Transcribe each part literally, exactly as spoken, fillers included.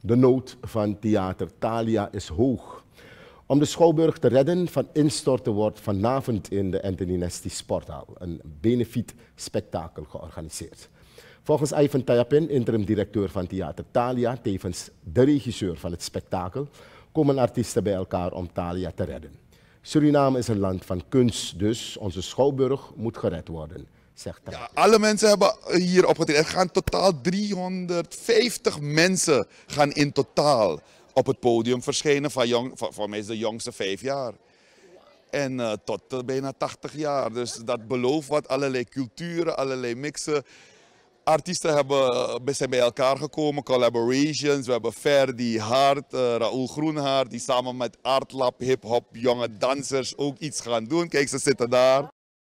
De nood van Theater Thalia is hoog. Om de Schouwburg te redden van instorten wordt vanavond in de Anthony Nesty Sporthal een benefiet spektakel georganiseerd. Volgens Ivan Tayapin, interim-directeur van Theater Thalia, tevens de regisseur van het spektakel, komen artiesten bij elkaar om Thalia te redden. Suriname is een land van kunst, dus onze Schouwburg moet gered worden, zegt hij. Ja, alle mensen hebben hier opgetreden. Er gaan totaal driehonderdvijftig mensen gaan in totaal op het podium verschijnen. Van, jong, van, van mij is de jongste vijf jaar. En uh, tot uh, bijna tachtig jaar. Dus dat belooft wat, allerlei culturen, allerlei mixen. Artiesten hebben, zijn bij elkaar gekomen, collaborations. We hebben Ferdi Hart, uh, Raoul Groenhaar, die samen met Artlab, hip-hop, jonge dansers ook iets gaan doen. Kijk, ze zitten daar.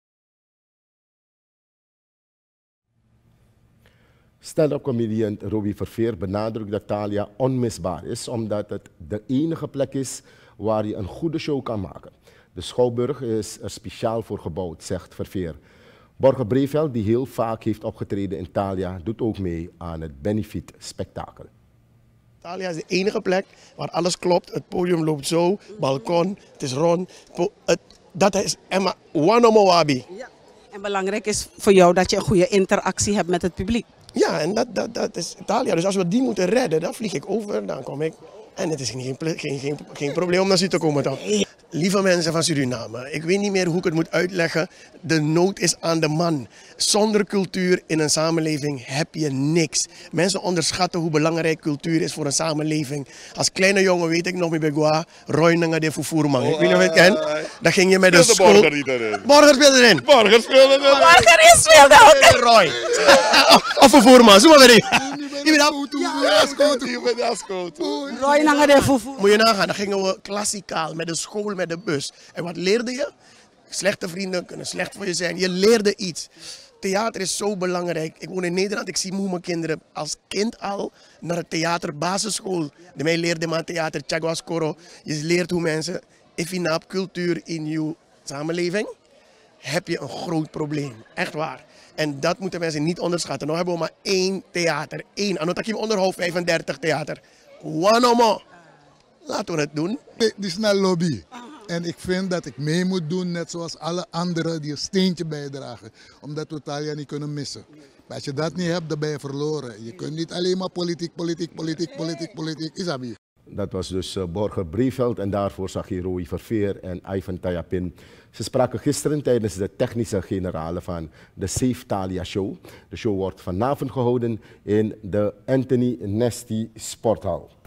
Stand-up comedian Robbie Verveer benadrukt dat Thalia onmisbaar is, omdat het de enige plek is waar je een goede show kan maken. De Schouwburg is er speciaal voor gebouwd, zegt Verveer. Borge Breveld, die heel vaak heeft opgetreden in Thalia, doet ook mee aan het Benefiet Spektakel. Thalia is de enige plek waar alles klopt. Het podium loopt zo, balkon, het is rond. Het, dat is Emma Wanomowabi. Ja. En belangrijk is voor jou dat je een goede interactie hebt met het publiek. Ja, en dat, dat, dat is Thalia. Dus als we die moeten redden, dan vlieg ik over, dan kom ik. En het is geen, geen, geen, geen probleem om naar u te komen toch? Lieve mensen van Suriname, ik weet niet meer hoe ik het moet uitleggen. De nood is aan de man. Zonder cultuur in een samenleving heb je niks. Mensen onderschatten hoe belangrijk cultuur is voor een samenleving. Als kleine jongen weet ik nog met Begua, Roy Nanga de Fufuurman. Ik weet niet of je het kent. Dan ging je met de school. Borger niet erin. Borger speelde erin. Borger speelde erin. Borger is speelde ook. Roy. Of Fufuurman, zo maar weer. Roy Nanga de Fufu. Moet je nagaan, dan gingen we klassikaal met de school, met de bus. En wat leerde je? Slechte vrienden kunnen slecht voor je zijn. Je leerde iets. Theater is zo belangrijk. Ik woon in Nederland, ik zie hoe mijn kinderen als kind al naar het theaterbasisschool. De mij leerde maar theater, Chagwas Koro. Je leert hoe mensen, if cultuur in je samenleving, heb je een groot probleem. Echt waar. En dat moeten mensen niet onderschatten. Nu hebben we maar één theater. Eén. Anotakim onderhoofd vijfendertig theater. One more. Laten we het doen. Dit is naar lobby. En ik vind dat ik mee moet doen, net zoals alle anderen die een steentje bijdragen. Omdat we Thalia niet kunnen missen. Maar als je dat niet hebt, dan ben je verloren. Je kunt niet alleen maar politiek, politiek, politiek, politiek, politiek. Isabi. Dat was dus uh, Borge Breveld en daarvoor zag je Roy Verveer en Ivan Tayapin. Ze spraken gisteren tijdens de technische generale van de Save Thalia Show. De show wordt vanavond gehouden in de Anthony Nesty Sporthal.